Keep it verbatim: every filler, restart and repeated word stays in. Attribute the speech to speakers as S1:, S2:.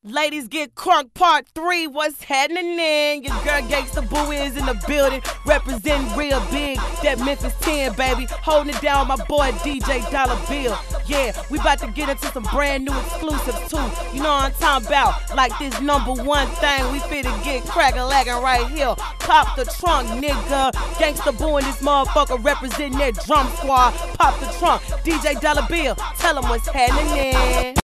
S1: Ladies get crunk part three, what's happening in? Your girl Gangsta Boo is in the building, representing real big, that Memphis ten, baby. Holding it down with my boy D J Dolla Bill. Yeah, we about to get into some brand new exclusives too. You know what I'm talking about? Like this number one thing, we finna get crack-a-lackin' right here. Pop the trunk, nigga. Gangsta Boo and this motherfucker representing that drum squad. Pop the trunk. D J Dolla Bill, tell them what's happening in.